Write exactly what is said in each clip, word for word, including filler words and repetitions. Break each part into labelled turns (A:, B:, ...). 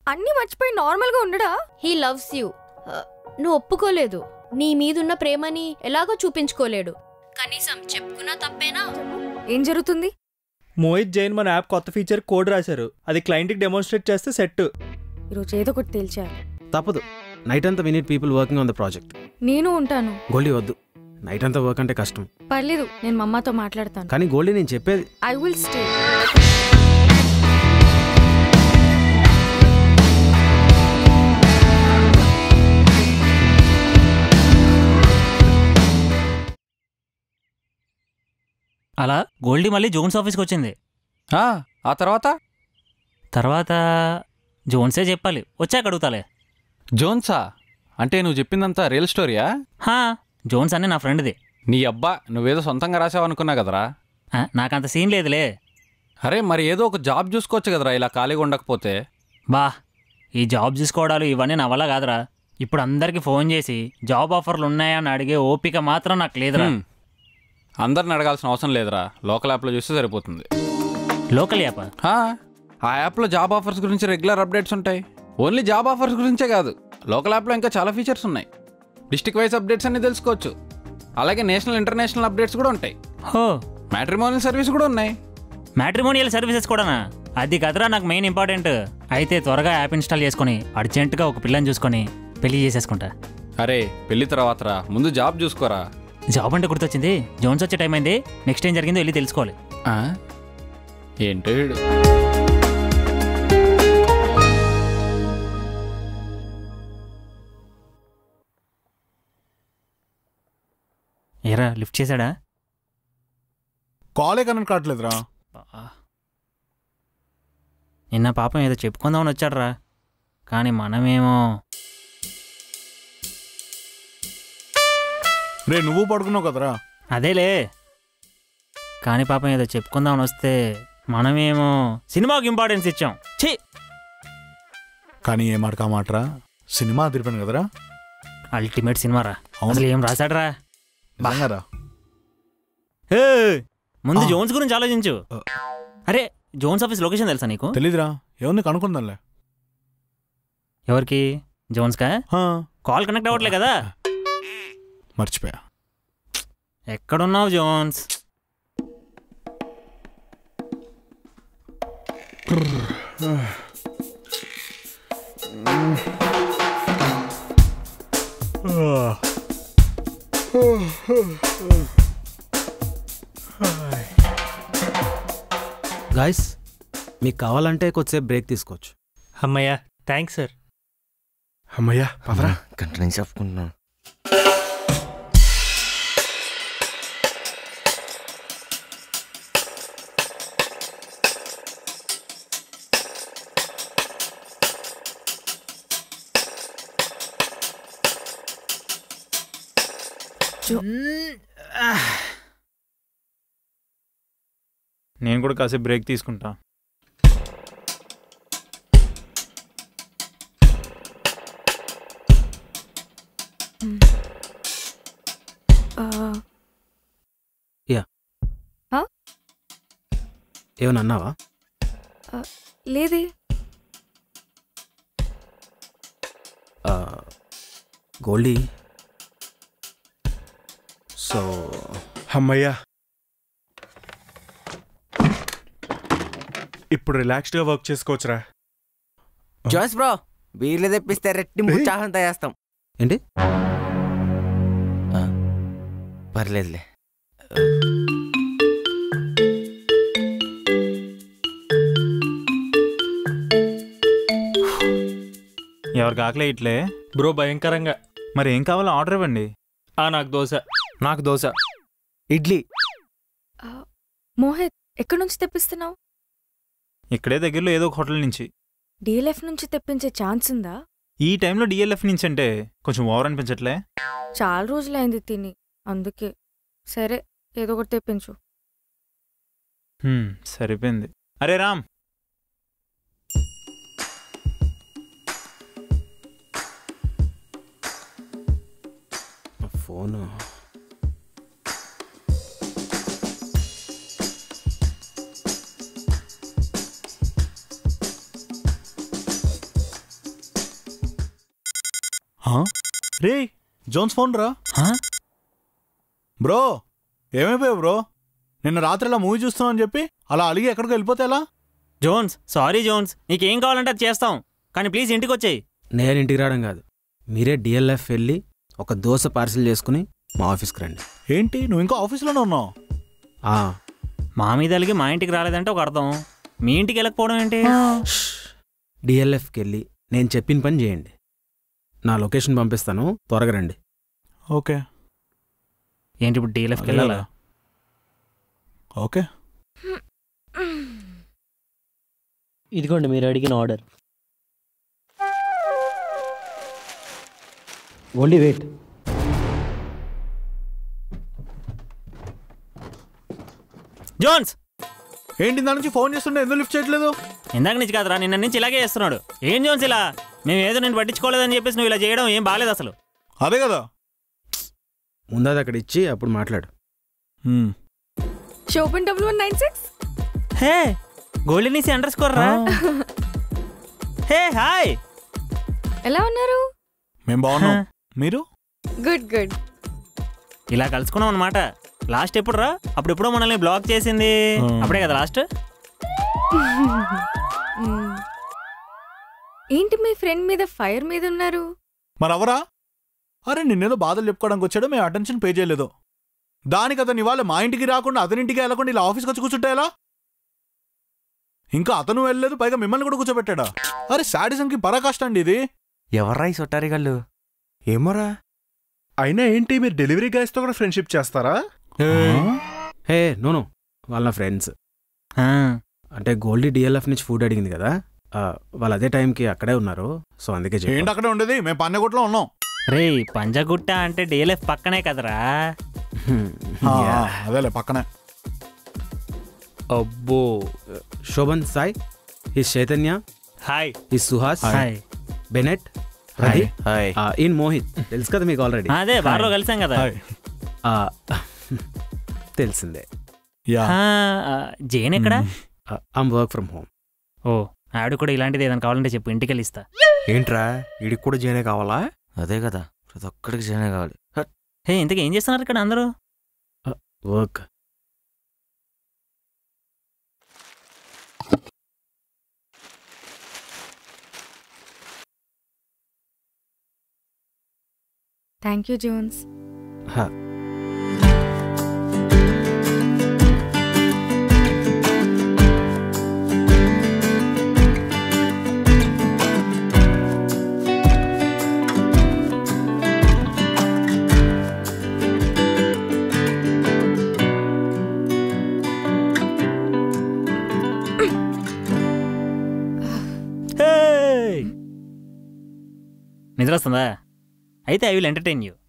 A: అన్నీ మర్చిపోయి నార్మల్గా ఉండడా?
B: He loves you. నువ్వు ఒప్పుకోలేదు. నీ మీదున్న ప్రేమని ఎలాగో చూపించుకోలేడు. కనీసం చెప్పుకున్నా తప్పేనా?
A: ఏం జరుగుతుంది?
C: మోహిత్ జైన్ మన యాప్ కొత్త ఫీచర్ కోడ్ రాశారు. అది క్లయింట్కి డెమోన్స్ట్రేట్ చేస్తే సెట్.
A: ఈరోజు ఏదో ఒకటి తేల్చేయాలి.
D: తప్పదు. నైట్ అంతా we need people working on the project.
A: నేను ఉంటాను.
D: గోల్డీ వద్దు. నైట్ అంతా వర్క్ అంటే కష్టం.
A: పర్లేదు, నేను మా అమ్మతో మాట్లాడతాను.
D: కానీ గోల్డీ నేను చెప్పేది.
A: I will stay.
E: అలా గోల్డీ మళ్ళీ జోన్స్ ఆఫీస్కి వచ్చింది.
F: ఆ తర్వాత
E: తర్వాత జోన్సే చెప్పాలి, వచ్చాక అడుగుతాలే.
F: జోన్సా అంటే నువ్వు చెప్పిందంతా రియల్ స్టోరీయా?
E: హా, జోన్స్ అని నా ఫ్రెండ్ది.
F: నీ అబ్బా, నువ్వేదో సొంతంగా రాసావనుకున్నా కదరా.
E: నాకంత సీన్ లేదులే.
F: అరే మరి ఏదో ఒక జాబ్ చూసుకోవచ్చు కదరా, ఇలా ఖాళీగా ఉండకపోతే.
E: బా, ఈ జాబ్ చూసుకోవడాలు ఇవన్నీ నా వల్ల కాదురా. ఇప్పుడు అందరికి ఫోన్ చేసి జాబ్ ఆఫర్లు ఉన్నాయా అని అడిగే ఓపిక మాత్రం నాకు లేదురా.
F: అందరిని అడగాల్సిన అవసరం లేదురా, లోకల్ యాప్లో చూస్తే సరిపోతుంది.
E: Local app?
F: ఆ యాప్లో జాబ్ ఆఫర్స్ గురించి రెగ్యులర్ అప్డేట్స్ ఉంటాయి. ఓన్లీ జాబ్ ఆఫర్స్ గురించే కాదు, లోకల్ యాప్లో ఇంకా చాలా ఫీచర్స్ ఉన్నాయి. డిస్ట్రిక్ట్ వైజ్ అప్డేట్స్ అన్ని తెలుసుకోవచ్చు. అలాగే నేషనల్ ఇంటర్నేషనల్ అప్డేట్స్ కూడా ఉంటాయి.
E: హో,
F: మ్యాట్రిమోనియల్ సర్వీస్ కూడా ఉన్నాయి.
E: మ్యాట్రిమోనియల్ సర్వీసెస్ కూడానా? అది కదరా నాకు మెయిన్ ఇంపార్టెంట్. అయితే త్వరగా యాప్ ఇన్స్టాల్ చేసుకుని అర్జెంటుగా ఒక పిల్లని చూసుకొని పెళ్లి చేసేసుకుంటా.
F: అరే పెళ్లి తర్వాత రా, ముందు జాబ్ చూసుకోరా.
E: జాబ్ అంటే గుర్తొచ్చింది, జోన్స్ వచ్చే టైం అయింది. నెక్స్ట్ ఏం జరిగిందో వెళ్ళి తెలుసుకోవాలి.
F: ఏంటో
E: ఏరా, లిఫ్ట్ చేశాడా?
G: కాలే కనెక్ట్ కావట్లేదురా.
E: నిన్న పాపం ఏదో చెప్పుకుందామని వచ్చాడరా, కానీ మనమేమో.
G: రే నువ్వు పడుకున్నావు కదరా.
E: అదేలే, కానీ పాపం ఏదో చెప్పుకుందామని వస్తే మనమేమో సినిమాకి ఇంపార్టెన్స్ ఇచ్చాం. ఛీ,
G: కానీ ఏ మాట కా మాటరా, సినిమా అదిరిపోయాను కదరా.
E: అల్టిమేట్ సినిమా రా. అసలు ఏం రాశాడరా?
G: బాగారా.
E: ముందు జోన్స్ గురించి ఆలోచించు. అరే, జోన్స్ ఆఫీస్ లొకేషన్ తెలుసా నీకు?
G: తెలీదురా, ఏముంది కనుక్కుందాంలే.
E: ఎవరికి? జోన్స్కా? కాల్ కనెక్ట్ అవ్వట్లే కదా.
G: మర్చిపోయా.
E: ఎక్కడున్నావు జోన్స్?
D: గాయస్, మీకు కావాలంటే కొద్దిసేపు బ్రేక్ తీసుకోవచ్చు.
C: అమ్మయ్యా, థ్యాంక్స్ సార్.
G: అమ్మయ్యా, పదరా.
H: గంట నుంచి చెప్పుకుంటున్నాను.
C: నేను కూడా కాసేపు బ్రేక్ తీసుకుంటా.
D: యా, ఏమన్నా అన్నావా?
A: లేదే.
D: గోల్డీ, సో
G: అమ్మయ్యా, ఇప్పుడు రిలాక్స్డ్గా వర్క్ చేసుకోవచ్చురా.
H: జోన్స్ బ్రో, వీళ్ళు తెప్పిస్తే రెట్టింపు ఉత్సాహంతో చేస్తాం.
D: ఏంటి?
H: పర్లేదులే.
C: ఎవరికి ఆకలే ఇట్లే బ్రో, భయంకరంగా. మరి ఏం కావాలో ఆర్డర్ ఇవ్వండి. నాకు దోశ.
D: నాకు దోశ, ఇడ్లీ.
A: మోహిత్, ఎక్కడి నుంచి తెప్పిస్తున్నావు?
C: ఇక్కడే దగ్గరలో ఏదో ఒక హోటల్ నుంచి.
A: డిఎల్ఎఫ్ నుంచి తెప్పించే ఛాన్స్ ఉందా?
C: ఈ టైంలో డిఎల్ఎఫ్ నుంచి అంటే కొంచెం ఓవర్ అనిపించట్లే?
A: చాలా రోజులైంది తిని, అందుకే. సరే, ఏదో ఒకటి తెప్పించు.
C: సరిపోయింది. అరే రామ్,
D: ఫోను.
G: రే జోన్స్ ఫోన్ రా. బ్రో ఏమైపోయావు బ్రో? నిన్న రాత్రి ఇలా మూవీ చూస్తున్నావు అని చెప్పి అలా అలిగి ఎక్కడికి వెళ్ళిపోతే ఎలా?
E: జోన్స్ సారీ జోన్స్, నీకేం కావాలంటే అది చేస్తాం, కానీ ప్లీజ్ ఇంటికి వచ్చేయి.
D: నేను ఇంటికి రావడం కాదు, మీరే డిఎల్ఎఫ్ వెళ్ళి ఒక దోశ పార్సిల్ చేసుకుని మా ఆఫీస్కి రండి.
G: ఏంటి నువ్వు ఇంకా ఆఫీస్లోనే ఉన్నావు?
E: మా మీద అలిగి మా ఇంటికి రాలేదంటే ఒక అర్థం, మీ ఇంటికి వెళ్ళకపోవడం ఏంటి?
D: డిఎల్ఎఫ్కి వెళ్ళి నేను చెప్పిన పని చేయండి. నా లొకేషన్ పంపిస్తాను, త్వరగా రండి.
G: ఓకే.
E: ఏంటి ఇప్పుడు డిఎల్ఎఫ్కి వెళ్ళాలా?
G: ఓకే.
I: ఇదిగోండి మీరు అడిగిన ఆర్డర్. Only weight.
E: జోన్స్
G: ఏంటి దాని నుంచి ఫోన్ చేస్తుంటే ఎందుకు లిఫ్ట్ చేయట్లేదు?
E: ఇందాక నుంచి కాదురా, నిన్న నుంచి ఇలాగే చేస్తున్నాడు. ఏం జోన్స్ ఇలా? మేము ఏదో నేను పట్టించుకోలేదని చెప్పేసి నువ్వు ఇలా చేయడం ఏం బాగాలేదు అసలు.
G: అదే కదా,
D: ముందు అక్కడ ఇచ్చి అప్పుడు మాట్లాడు.
A: Shobhan double one nine six.
E: Hey golden easy underscore స్కోర్ రా. హే హాయ్,
A: ఎలా ఉన్నారు?
G: మేము బాగున్నాం, మీరు?
A: Good good.
E: ఇలా కలుసుకున్నాం అనమాట. లాస్ట్ ఎప్పుడు రా? అప్పుడు ఎప్పుడో మనల్ని బ్లాక్ చేసింది, అప్పుడే కదా లాస్ట్.
A: ఏంటి మీ ఫ్రెండ్ మీద ఫైర్ మీద ఉన్నారు?
G: మరి అవరా? అరే నిన్నేదో బాధలు చెప్పుకోవడానికి వచ్చాడో మేము అటెన్షన్ పే చేయలేదు. దానికి అతను ఇవాళ మా ఇంటికి రాకుండా అతని ఇంటికి వెళ్ళకుండా ఇలా ఆఫీస్కి వచ్చి కూర్చుంటే ఎలా? ఇంకా అతను వెళ్ళలేదు, పైగా మిమ్మల్ని కూడా కూర్చోబెట్టాడా? అరే శాడిజంకి పరాకాష్ట అండి ఇది.
H: ఎవర్రా ఈ సొట్టారి గళ్ళు? ఏమోరా.
J: అయినా ఏంటి మీరు డెలివరీ గాయస్తో కూడా ఫ్రెండ్షిప్ చేస్తారా?
D: హే నోను, వాళ్ళ ఫ్రెండ్స్. అంటే గోల్డీ డిఎల్ఎఫ్ నుంచి ఫుడ్ అడిగింది కదా, వాళ్ళు అదే టైంకి అక్కడే ఉన్నారు, సో అందుకే.
G: ఏంటి అక్కడే ఉండేది? మేము పన్నెగుట్లో ఉన్నాం.
E: రే పంజగుట్ట అంటే డిఎల్ఎఫ్ పక్కనే కదరా.
G: అదేలే పక్కనే.
D: అబ్బో. Shobhan Sai, he's Chaitanya.
E: Hi.
D: He's Suhas.
E: Hi.
D: Bennett.
H: Hi. Hi.
D: ఇన్ మోహిత్, తెలుసు కదా మీకు ఆల్రెడీ.
E: అదే బార్లో కలిసాం కదా.
D: తెలిసిందే.
E: జైన్ ఎక్కడ?
D: I'm work from home.
E: ఓ ఆవిడ కూడా ఇలాంటిది ఏదైనా కావాలంటే చెప్పు, ఇంటికి వెళ్ళి ఇస్తా.
H: ఏంట్రా వీడికి కూడా జేనే కావాలా? అదే కదా, ప్రతి ఒక్కడికి జేనే కావాలి.
E: హే ఇంతకీ ఏం చేస్తున్నారు ఇక్కడ అందరూ?
D: వర్క్.
A: Thank you Jones.
E: నిద్ర వస్తుందా? అయితే I will entertain you.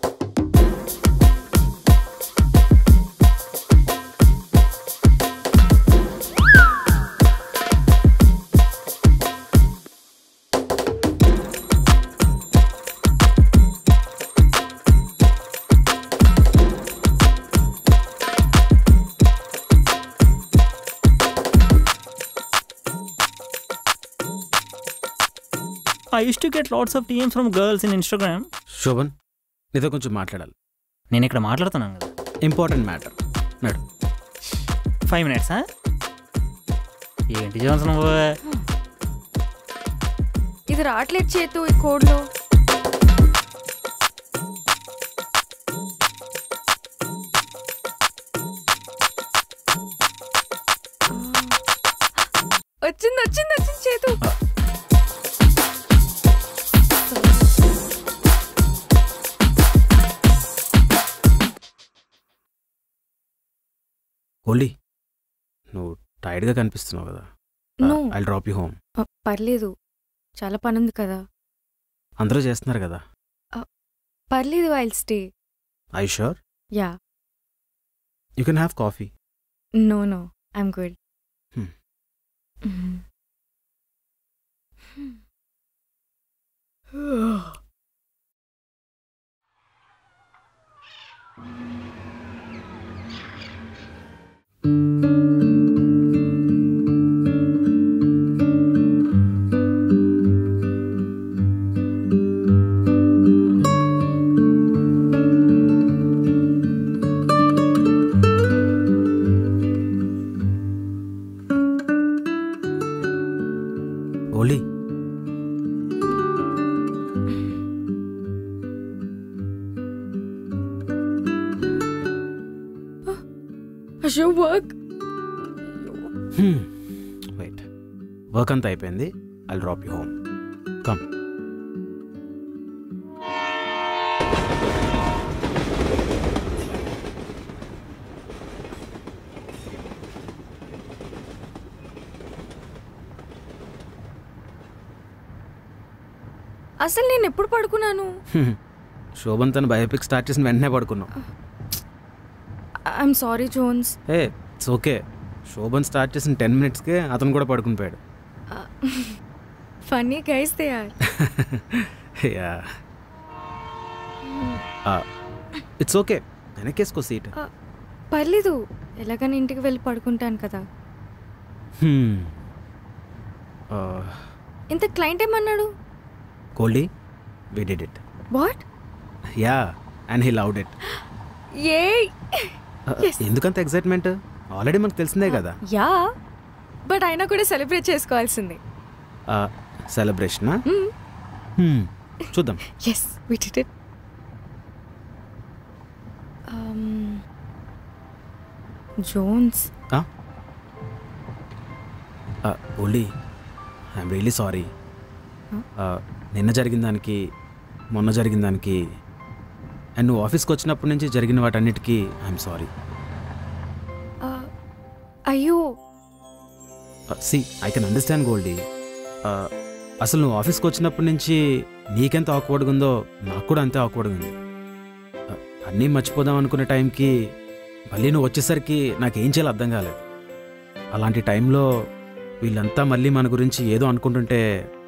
E: I used to get lots of D Ms from girls in Instagram.
D: Shobhan, నీతో కొంచెం మాట్లాడాలి.
E: నేను ఇక్కడ మాట్లాడుతున్నాను కదా.
D: Important matter. మేడం
E: ఫైవ్ మినిట్సా? ఏంటి జోన్స్ నువ్వు?
A: ఇది రాట్లేదు చేతు ఈ కోడ్లో. వచ్చింది వచ్చింది వచ్చింది చేతు.
D: ఓలీ, నువ్వు టైర్డ్గా కనిపిస్తున్నావు కదా. I drop you home.
A: పర్లేదు, చాలా పని ఉంది కదా.
D: అందరూ చేస్తున్నారు కదా.
A: పర్లేదు, I'll stay.
D: I sure?
A: Yeah.
D: You can have coffee.
A: No no, I'm good. Work
D: wait, work అంతా అయిపోయింది. I drop you home. Come.
A: అసలు నేను ఎప్పుడు పడుకున్నాను?
D: శోభన్ తన బయోపిక్ స్టార్ట్ చేసిన వెంటనే పడుకున్నాం.
A: I'm sorry Jones.
D: Ah it's okay. Shobhan start చేసిన టెన్ మినిట్స్కే అతను కూడా పడుకుని పోయాడు.
A: Funny guys they are.
D: Yeah it's okay. వెనకేసుకో సీట్.
A: పర్లేదు, ఎలాగని ఇంటికి వెళ్ళి పడుకుంటాను కదా. ఇంత క్లయింట్ ఏమన్నాడు?
D: Goldie, we did it.
A: What?
D: Yeah, and he loved it.
A: Yay!
D: ఎందుకంత ఎక్సైట్మెంట్? ఆల్రెడీ మనకు తెలిసిందే కదా.
A: యా, బట్ అయినా కూడా సెలబ్రేట్ చేసుకోవాల్సింది.
D: సెలబ్రేషనా? చూద్దాం.
A: Yes, we did it. Um, Jones.
D: Goldie, I'm really sorry. నిన్న జరిగిన దానికి, మొన్న జరిగిన దానికి, అండ్ నువ్వు ఆఫీస్కి వచ్చినప్పటి నుంచి జరిగిన వాటన్నిటికీ ఐఎమ్ సారీ.
A: అయ్యో,
D: see I can understand Goldie. అసలు నువ్వు ఆఫీస్కి వచ్చినప్పటి నుంచి నీకెంత ఆక్వర్డ్గా ఉందో నాకు కూడా అంతే ఆక్వర్డ్గా ఉంది. అన్నీ మర్చిపోదాం అనుకునే టైంకి మళ్ళీ నువ్వు వచ్చేసరికి నాకేం చేయాలో అర్థం కాలేదు. అలాంటి టైంలో వీళ్ళంతా మళ్ళీ మన గురించి ఏదో అనుకుంటుంటే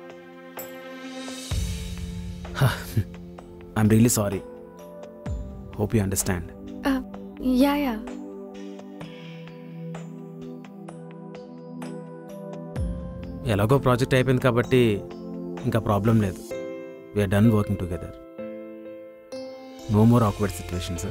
D: I'm really sorry. Hope you understand.
A: Yeah yeah.
D: ఎలాగో ప్రాజెక్ట్ అయిపోయింది కాబట్టి ఇంకా ప్రాబ్లం లేదు. We're done working together. No more awkward situations.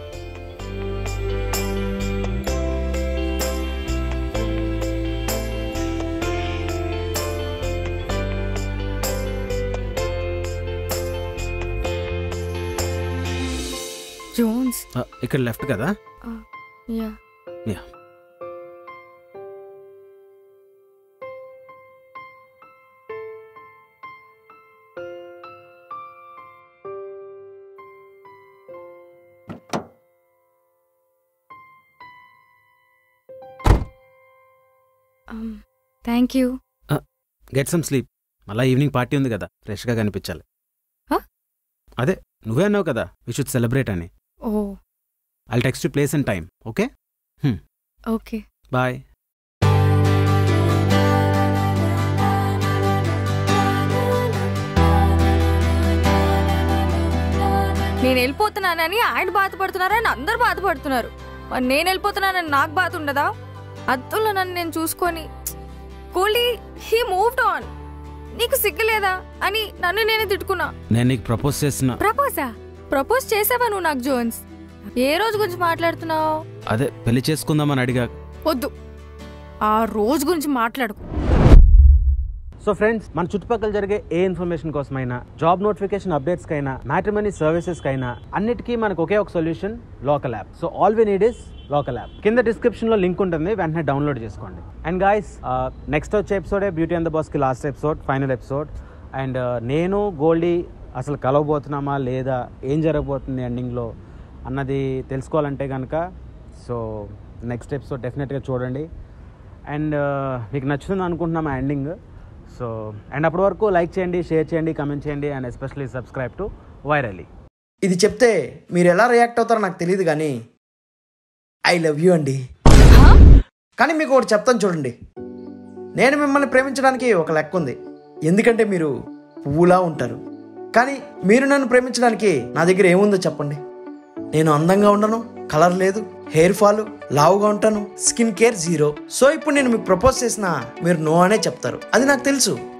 A: Jones,
D: ఇక్కడ లెఫ్ట్ కదా?
A: Yeah
D: yeah.
A: Thank you.
D: Get some sleep. మళ్ళీ ఈవినింగ్ పార్టీ ఉంది కదా, ఫ్రెష్గా కనిపించాలి. అదే నువ్వే అన్నావు కదా వి షుడ్ సెలబ్రేట్ అని.
A: Oh,
D: I'll text you place and time. Okay
A: okay,
D: bye.
A: నేను వెళ్ళిపోతున్నానని ఆయన బాధపడుతున్నారని అందరు బాధపడుతున్నారు. మరి నేను వెళ్ళిపోతున్నానని నాకు బాధ ఉండదా? అద్దులో నన్ను నేను చూసుకొని కోహ్లీ హీ మూవ్డ్ ఆన్, నీకు సిగ్గులేదా అని నన్ను నేనే తిట్టుకున్నా.
D: నేను నీకు ప్రపోజ్ చేసిన.
A: ప్రపోజా? ప్రపోజ్ చేసావా నువ్వు నాకు జోన్స్? ఏ రోజు గురించి మాట్లాడుతున్నావు?
D: అదే పెళ్లి చేసుకుందామని అడిగా.
A: వద్దు, ఆ రోజు గురించి మాట్లాడుకో.
D: సో ఫ్రెండ్స్, మన చుట్టుపక్కల జరిగే ఏ ఇన్ఫర్మేషన్ కోసమైనా, జాబ్ నోటిఫికేషన్ అప్డేట్స్ కైనా, మ్యాట్రిమనీ సర్వీసెస్ కైనా అన్నిటికీ మనకు ఒకే ఒక solution, local app. So all we need is local app. కింద డిస్క్రిప్షన్ లో లింక్ ఉంటుంది, వెంటనే డౌన్లోడ్ చేసుకోండి. అండ్ గాయస్, నెక్స్ట్ వచ్చే ఎపిసోడే బ్యూటీ అండ్ ద బాస్ కి last episode, final episode. And నేను గోల్డీ అసలు కలవబోతున్నామా లేదా, ఏం జరగబోతుంది ఎండింగ్లో అన్నది తెలుసుకోవాలంటే కనుక సో నెక్స్ట్ ఎపిసోడ్ డెఫినెట్గా చూడండి. అండ్ మీకు నచ్చుతుంది అనుకుంటున్నాం ఆ ఎండింగ్. సో అండ్ అప్పటి వరకు లైక్ చేయండి, షేర్ చేయండి, కమెంట్ చేయండి, and especially subscribe to virally.
K: ఇది చెప్తే మీరు ఎలా రియాక్ట్ అవుతారో నాకు తెలియదు, కానీ ఐ లవ్ యూ అండి. కానీ మీకు ఒకటి చెప్తాను చూడండి, నేను మిమ్మల్ని ప్రేమించడానికి ఒక లెక్క ఉంది. ఎందుకంటే మీరు పువ్వులా ఉంటారు, కానీ మీరు నన్ను ప్రేమించడానికి నా దగ్గర ఏముందో చెప్పండి. నేను అందంగా ఉండను, కలర్ లేదు, హెయిర్ ఫాల్, లావుగా ఉంటాను, స్కిన్ కేర్ జీరో. సో ఇప్పుడు నేను మీకు ప్రపోజ్ చేసినా మీరు నో అనే చెప్తారు, అది నాకు తెలుసు.